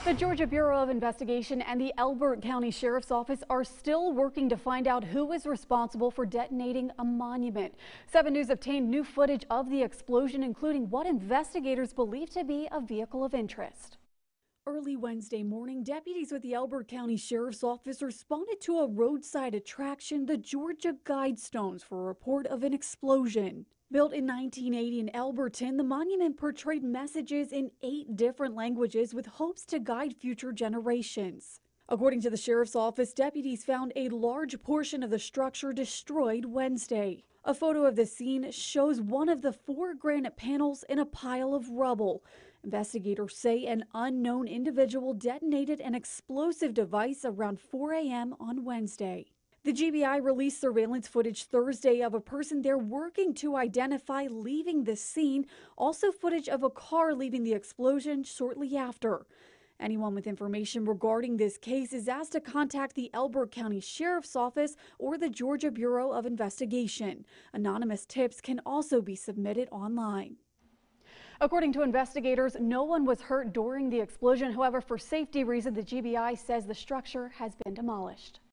The Georgia Bureau of Investigation and the Elbert County Sheriff's Office are still working to find out who is responsible for detonating a monument. 7 News obtained new footage of the explosion, including what investigators believe to be a vehicle of interest. Early Wednesday morning, deputies with the Elbert County Sheriff's Office responded to a roadside attraction, the Georgia Guidestones, for a report of an explosion. Built in 1980 in Elberton, the monument portrayed messages in 8 different languages with hopes to guide future generations. According to the Sheriff's Office, deputies found a large portion of the structure destroyed Wednesday. A photo of the scene shows one of the 4 granite panels in a pile of rubble. Investigators say an unknown individual detonated an explosive device around 4 a.m. on Wednesday. The GBI released surveillance footage Thursday of a person they're working to identify leaving the scene, also footage of a car leaving the explosion shortly after. Anyone with information regarding this case is asked to contact the Elbert County Sheriff's Office or the Georgia Bureau of Investigation. Anonymous tips can also be submitted online. According to investigators, no one was hurt during the explosion. However, for safety reasons, the GBI says the structure has been demolished.